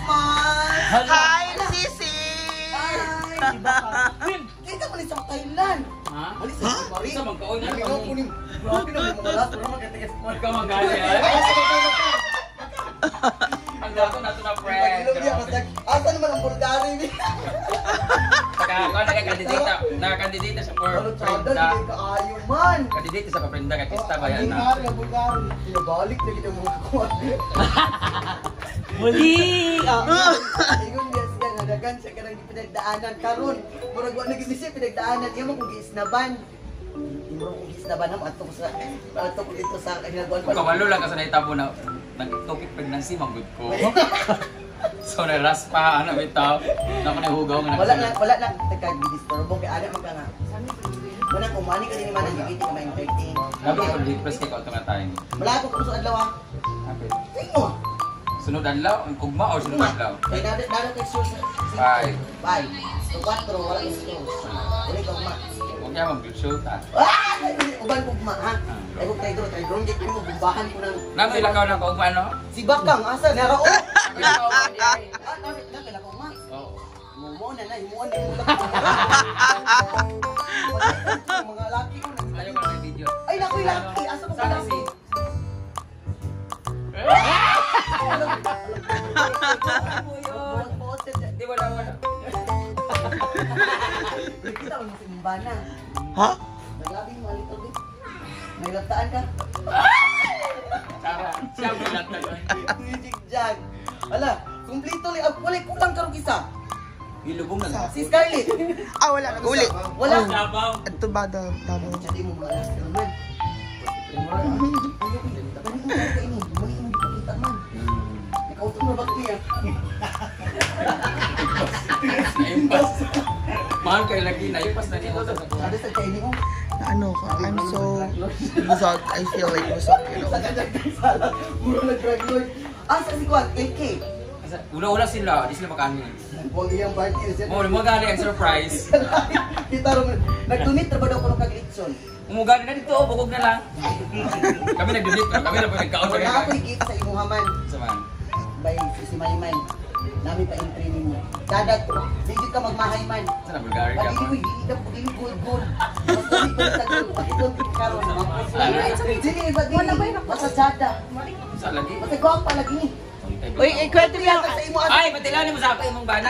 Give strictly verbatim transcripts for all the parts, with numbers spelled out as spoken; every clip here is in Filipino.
man! Hi, Sisi! Hi! Kita mo sa Thailand! Ha? Alis sa Mari! Isa magkaon na Ikaw po ni... Grabe na mga malas, pero magkatigas mo. Ikaw magali ay. Ang gato na ito na friend. Asa naman ang Bulgari? Saka ako nakakandidata. Nakakandidata sa for Ano tsada, frienda. hindi ka ayaw man! Kandidata sa frienda kay Kista ba yan na? Bulgari, Bulgari. Pinabalik na kita mga kuha. Muli! Ingon niya siya nga dagan siya kanang pinagdaanan karon. Murag wa nagisip pinagdaanan iya mo kung giisnaban. Murag kung giisnaban am ato sa ato ko dito sa hinaguan Kung kamalo lang kasi naitabo na nag-topic pregnancy magud ko. So naraspa ano bitaw. Na ko nahugaw nga wala na wala na tagka disturbo kay ana man ka nga. Wala ko mani ka din man ang gibiti ka ma-entertain. Labi ko depressed kay ko ito nga tayo. Wala ko kung sa adlaw. Kapit. Sino? Sunod adlaw, ang ugma o sunod adlaw? Kay dado dado kay sus. Five. Five. So quatro wala ko sus. Wala ko ma. Huwag niya mag-shoot ha. Ah! Uban ko ma ha. Ay ko tayo tayo drone gate ko bumbahan ko nang. Namin lakaw na ko ugma no? Si Bakang asa naro. Lakaw ba di ay? Ah, nakit na kala ko ma. Oo. Mo na na, mo na mo. Mga laki ko. Ayaw ko na may video. Ay nakoy laki, asa ko Sana pala si... Di wala wala. Kita mo si Mbana. Ha? Naglabing mo alito din. May laptaan ka. Tara, siya mo lang talaga. Jigjag. Ala, kumplito li ako wala kulang karong isa. Ilubong na. Si Scarlett. Ah, wala. Uli. Wala. Sabaw. Ito ba daw? Daw. Jadi mo mga last naman. Ayaw ko dito. Kani ko ka ini, mali mo dipakita man. Ikaw to na bakti ah. Naipas. Mahal kayo lagi, naipas na niyo. Ada sa kaini ko. Ano ka? I'm so busog. I feel like busog, you know. Sa kadagdag sala, muro nag-graduate. Asa si Kwan, L K. Ula-ula sila, di sila makanin. Huwag iyang party siya. Mo, mo gali ang surprise. Kita rin, nag-donate na ba daw ko ng kag-litson? Umugali na dito, bukog na lang. Kami nag-donate, kami na po nagkaon. Wala ako i-gift sa imuhaman. Saman. By si Maymay. Nami pa yung training mo. Dadat, digit ka magmahay man. Sana Bulgari ka Pag pa. iwi, hindi na paging good good. Mas tuloy ko sa good. Pag ito, hindi ka ron. Sige, iba din. Masasada. Sa lagi. Masay gwapa lagi ni. Uy, eh, kwento niya. Sa imo Ay, matilanin mo sa ako imong bana.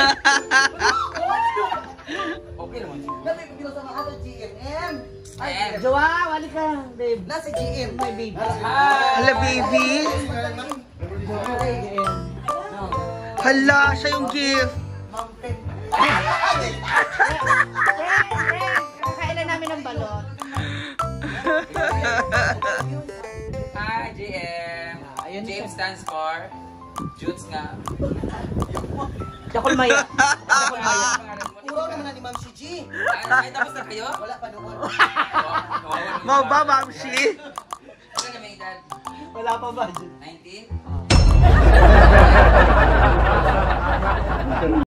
Okay naman. Nabi ko gino sa mga ato G M M. Ay, M. Jowa, wali ka, babe. nasa G M. My baby. Hala, baby. Hala, siya yung gift. Mountain. Kakain na namin ng balot. Hi, J M. J M stands for Jutes nga. Jakol Maya. Jakol Maya. Puro naman na ni Ma'am si G. Ay, tapos na kayo? Wala pa noon. Mau ba, Mamsi? Ano na may edad? Wala pa ba? nineteen?